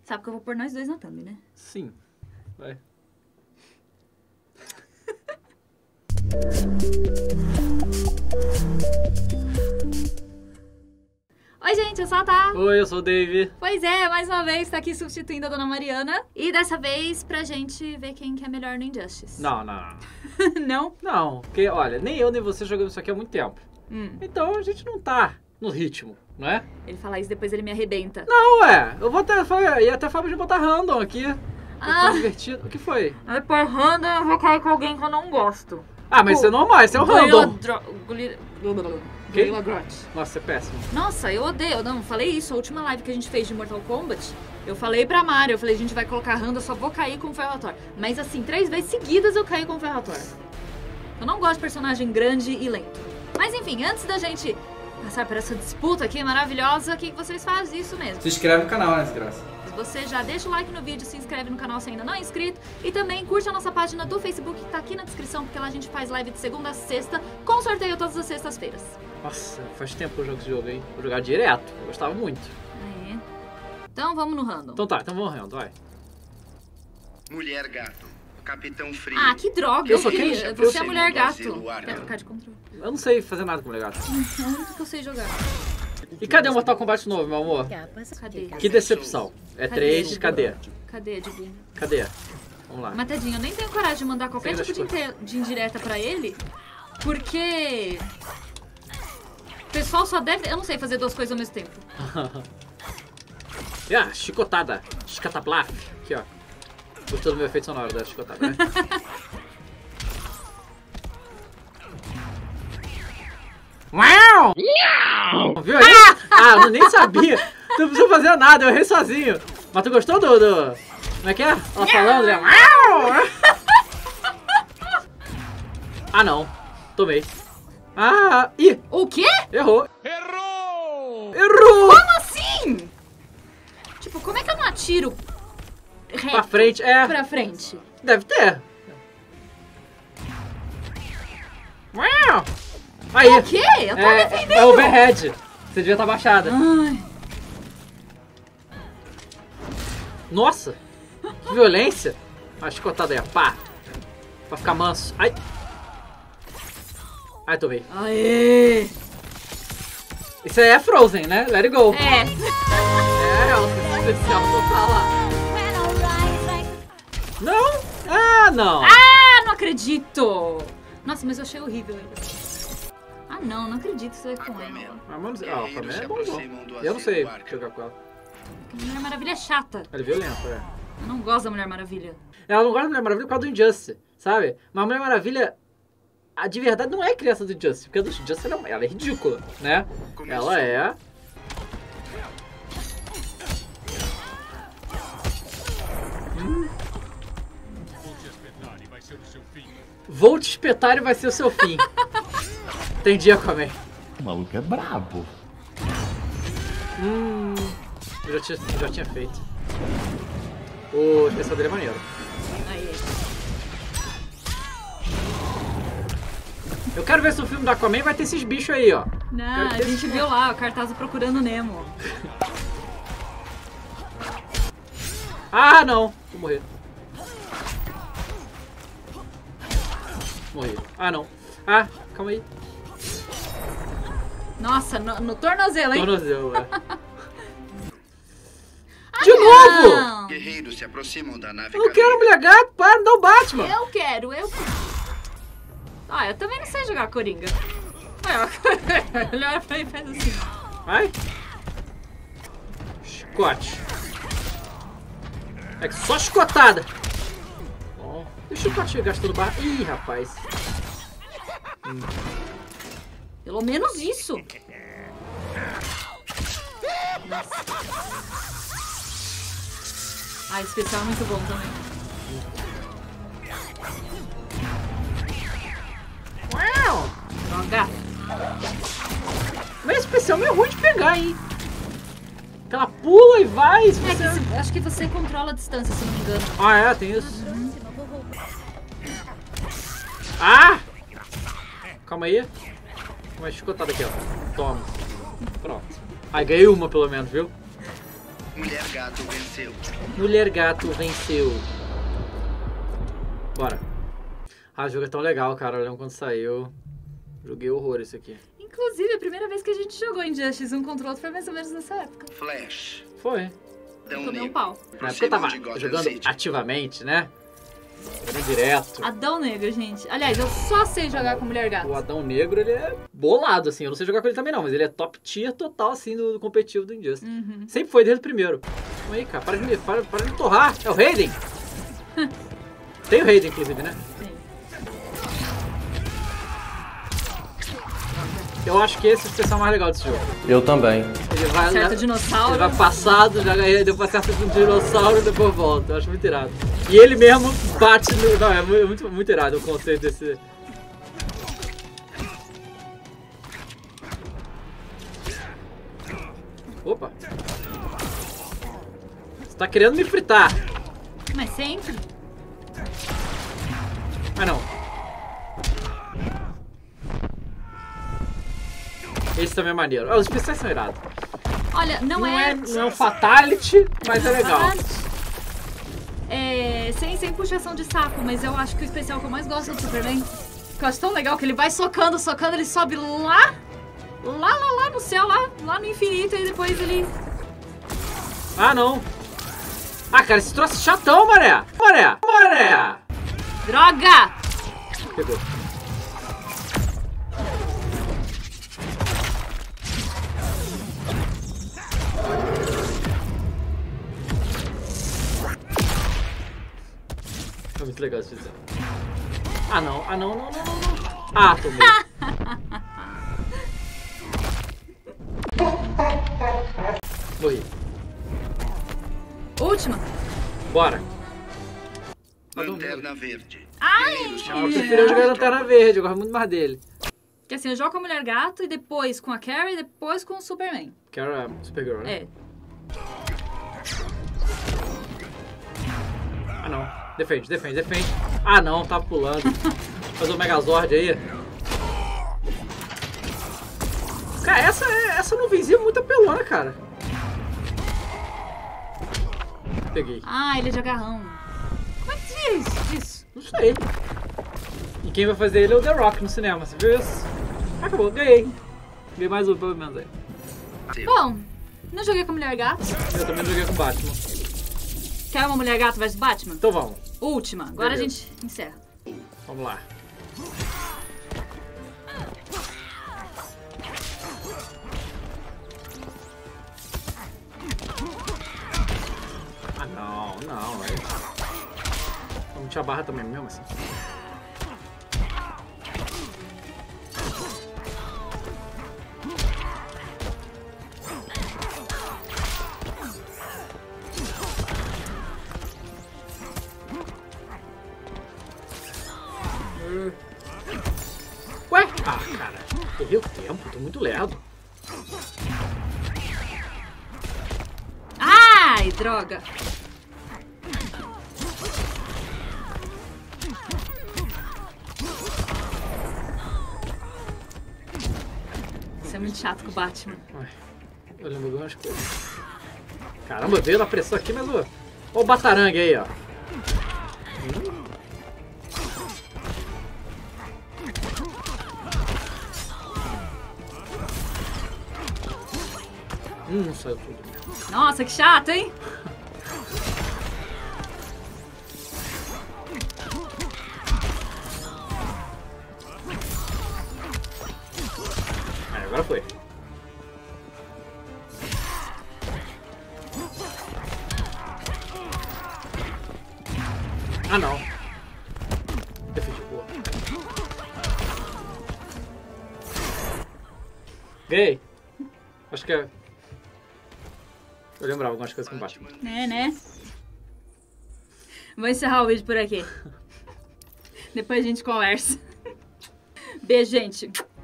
Sabe que eu vou pôr nós dois na thumb, né? Sim. Vai. Oi, gente, eu sou a Tá. Oi, eu sou o Dave. Pois é, mais uma vez tá aqui substituindo a Dona Mariana. E dessa vez pra gente ver quem que é melhor no Injustice. Não. Não? Não, porque, olha, nem eu nem você jogamos isso aqui há muito tempo. Então a gente não tá no ritmo, não é? Ele fala isso, depois ele me arrebenta. Não, eu vou até falar de botar random aqui. Tá divertido. O que foi? Aí por random eu vou cair com alguém que eu não gosto. Ah, mas isso é normal, isso é o random. Gorilla Grodd. Nossa, é péssimo. Nossa, eu odeio. Eu não falei isso. A última live que a gente fez de Mortal Kombat, eu falei pra Mari, eu falei, a gente vai colocar random, eu só vou cair com o Ferrator. Mas assim, 3 vezes seguidas eu caí com o Ferrator. Eu não gosto de personagem grande e lento. Mas enfim, antes da gente passar por essa disputa aqui maravilhosa, o que vocês fazem? Isso mesmo. Se inscreve no canal, né, desgraça? Você já deixa o like no vídeo, se inscreve no canal se ainda não é inscrito e também curte a nossa página do Facebook que tá aqui na descrição, porque lá a gente faz live de segunda a sexta com sorteio todas as sextas-feiras. Nossa, faz tempo que eu jogo esse jogo, hein? Vou jogar direto, eu gostava muito. Aí. Então vamos no random. Então vamos no random, vai. Mulher Gato, Capitão Frio. Ah, que droga! Eu só quero- Você é a mulher gato. Asilo Quer trocar de controle? Eu não sei fazer nada com o legado. É o único que eu sei jogar. E cadê o Mortal Kombat novo, meu amor? Cadê? Que decepção. É 3, cadê? Cadê, Edwin? Cadê? Vamos lá. Mas tadinho, eu nem tenho coragem de mandar qualquer Sem tipo de indireta pra ele, porque o pessoal só deve... Eu não sei fazer 2 coisas ao mesmo tempo. Chicotada. Chicatablaf. Aqui, ó. Gostou do meu efeito sonoro da chicotada, né? Uau! Viu aí? Eu nem sabia. Tu não precisou fazer nada, eu errei sozinho. Mas tu gostou do... Como é que é? Ela falando, né? Não. Tomei. Ih! O quê? Errou. Como assim? Tipo, como é que eu não atiro reto Pra frente, pra frente? Deve ter. Aí. O quê? Eu tô defendendo. É overhead. Você devia estar baixada. Ai. Nossa. Que violência. Uma chicotada aí, ó. Pá. Pra ficar manso. Ai. Ai, tomei. Aê. Isso aí é Frozen, né? Let it go. É. É especial total lá. Não? Não. Não acredito. Nossa, mas eu achei horrível ainda. Não acredito que você vai com ela. Mas, o Aquaman é bonzão. Eu não sei jogar com ela. A Mulher Maravilha é chata. Ela é violenta, Eu não gosto da Mulher Maravilha. Ela não gosta da Mulher Maravilha por causa do Injustice, sabe? Mas a Mulher Maravilha, de verdade, não é criança do Injustice. Porque a do Injustice, ela é ridícula, né? Ela é... Vou te espetar e vai ser o seu fim. Entendi, Aquaman. O maluco é brabo. Eu já tinha feito. O especial dele é maneiro. Aí. Eu quero ver se o filme do Aquaman vai ter esses bichos aí, ó. Não, a gente viu lá, o cartaz Procurando Nemo. Não. Vou morrer. Morri. Não. Calma aí. Nossa, no tornozelo, hein? Tornozelo, De novo! Não. Guerreiros se aproximam da nave. Eu não quero Mulher Gato, para, não Batman. Eu quero. Eu também não sei jogar Coringa. Ele olha pra mim e faz assim. Vai. Chicote. É que só chicotada. Bom, e o chicote gastando barra. Ih, rapaz. Pelo menos isso. Nossa. Esse especial é muito bom também. Uau! Droga. Mas esse especial é meio ruim de pegar, hein? Que ela pula e vai. Se você... Acho que você controla a distância, se não me engano. Tem isso. Calma aí. Uma chicotada aqui, ó. Toma. Pronto. Ganhei uma pelo menos, viu? Mulher gato venceu. Mulher gato venceu. Bora. Ah, o jogo é tão legal, cara. Eu lembro quando saiu. Joguei horror isso aqui. Inclusive, a primeira vez que a gente jogou Injustice um contra o outro foi mais ou menos nessa época. Flash. Foi. Tomei um pau. Na época eu tava jogando ativamente, né? Jogando direto. Adão Negro, gente. Aliás, eu só sei jogar com Mulher Gato. O Adão Negro, ele é bolado, assim. Eu não sei jogar com ele também, não. Mas ele é top tier total, assim, do competitivo do Injustice. Sempre foi desde o primeiro. Vamos aí, cara. Para de me torrar. É o Raiden. Tem o Raiden, inclusive, né? Sim. Eu acho que esse é o especial mais legal desse jogo. Eu também. Ele vai Certo dinossauro. Ele vai passado, já ganha, depois acerta um dinossauro e depois volta. Eu acho muito irado. E ele mesmo bate no... Não, é muito, muito irado o conceito desse... Opa! Você tá querendo me fritar. Mas sempre. Mas não. Esse também é maneiro. Os especiais são irados. Olha, não é um fatality, mas é legal. É, sem puxação de saco, mas eu acho que o especial que eu mais gosto do Superman, que eu acho tão legal, que ele vai socando, ele sobe lá no céu, lá no infinito, e depois ele... Ah, não. Ah, cara, esse troço é chatão, Maré. Droga! Pegou. É muito legal esse desenho. Ah, não. Ah, tomei. Morri. Última. Bora. Lanterna Verde. Ai! Eu preferia jogar Lanterna Verde, eu gosto muito mais dele. Porque assim, eu jogo com a Mulher Gato, e depois com a Carrie, e depois com o Superman. Quero a Supergirl, né? É. Ah, não. Defende. Ah, não, tá pulando. Fazer o Megazord aí. Cara, essa nuvenzinha é muito apelona, cara. Peguei. Ah, ele é de agarrão. Como é que diz isso? Não sei. E quem vai fazer ele é o The Rock no cinema, você viu isso? Acabou, ganhei. Ganhei mais um, pelo menos aí. Bom, não joguei com a Mulher Gato. Eu também joguei com Batman. Quer uma Mulher Gato versus Batman? Então vamos. Última. Agora Beleza. a gente encerra. Vamos lá. Ah, não. Vamos tirar a barra também, mesmo assim. Ué? Ah, cara. Errei o tempo, tô muito lerdo. Ai, droga. Isso é muito chato com o Batman. Ué, eu lembro de algumas coisas. Caramba, veio na pressão aqui, mas olha o batarangue aí, ó. Não saiu tudo. Nossa, que chato, hein? Agora foi. Ah, não. Defendi, boa. Ganhei. Acho que é... Eu lembrava algumas coisas com Batman. É, né? Vou encerrar o vídeo por aqui. Depois a gente conversa. Beijo, gente.